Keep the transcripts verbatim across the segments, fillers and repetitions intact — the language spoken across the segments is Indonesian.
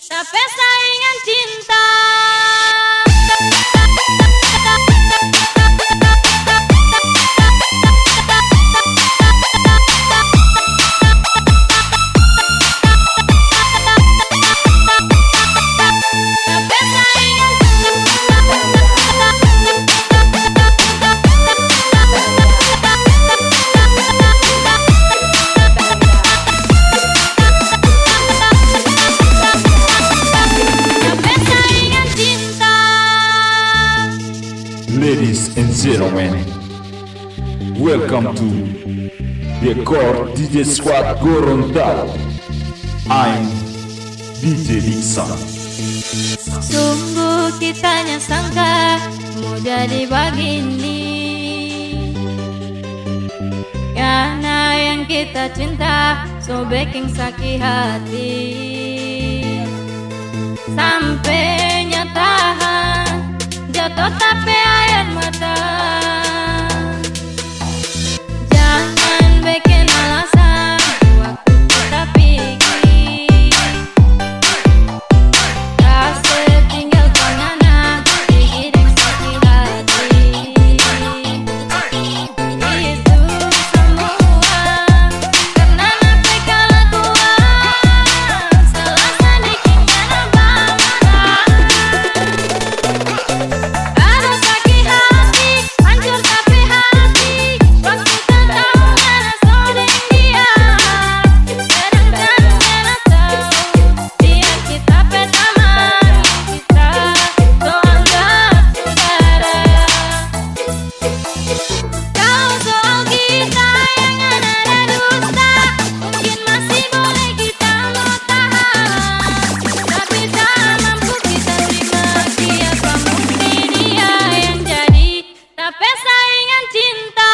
Tapi saingan cinta. Ladies and gentlemen, welcome to the core D J Squad Gorontalo. I'm D J Dixon. Sungguh kitanya sangka mudah dibagini, karena yang kita cinta sobeking sakit hati. Sampai nyatahan jatuh tapi air mata. Jangan bikin alasan waktu kita pergi. Kasih tinggal penganan gigi dan sakit hati. Itu semua karena nape kelakuan salah sedikitnya nambah marah. Ada sakit hati, hancur tapi hati. Waktu tak tahu mana sodeng dia. Sedangkan dia tahu dia kita pertama, kita so anggap saudara. Kalau soal kita yang ada dusta, mungkin masih boleh kita mau tahan. Tapi tak mampu kita terima, siapa mungkin dia yang jadi tapi saingan cinta.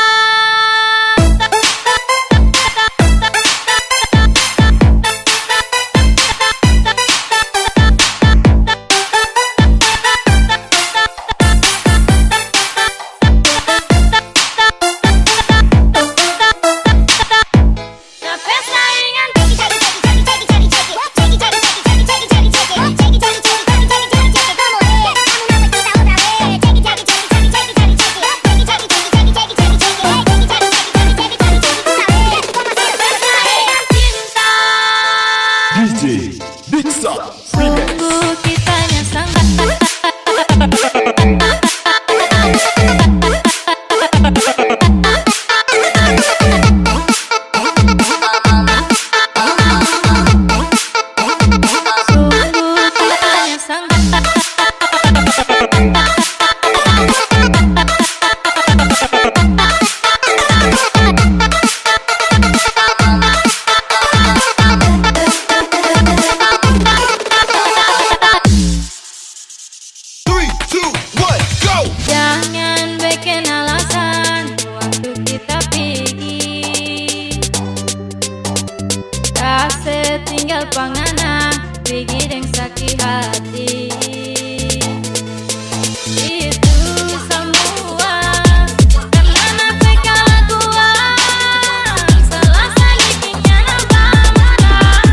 Tapi saingan cinta. D J Dixon Remix. Sungguh kitanya sangka Sungguh kitanya sangka Three, two, one, go! Jangan bikin alasan waktu kita pergi. Kasih tinggal penganan pergi dan sakit hati. Itu semua karena nape kelakuan salah sedikitnya nambah marah.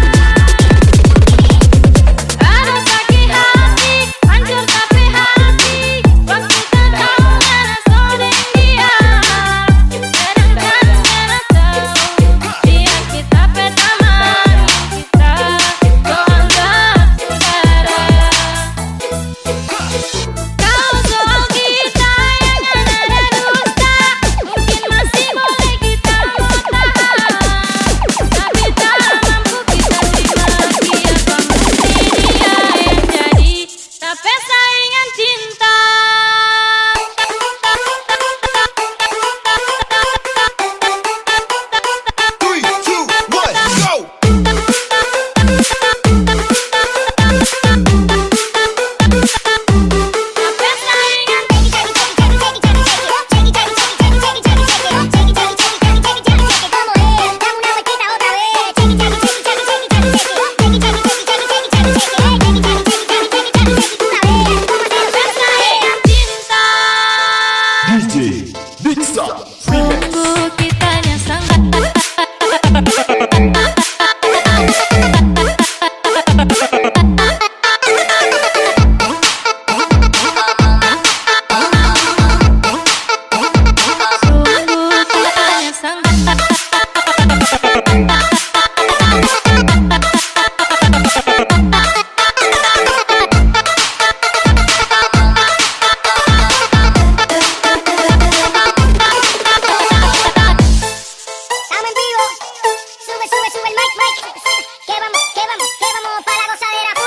Ada sakit hati, hancur tapi hati. Waktu tak tahu mana sodeng dia. Sedangkan dia tahu dia kita pertama, kita so anggap saudara. sube, sube el mic, mic. Que vamos, que vamos, que vamos para la gozadera.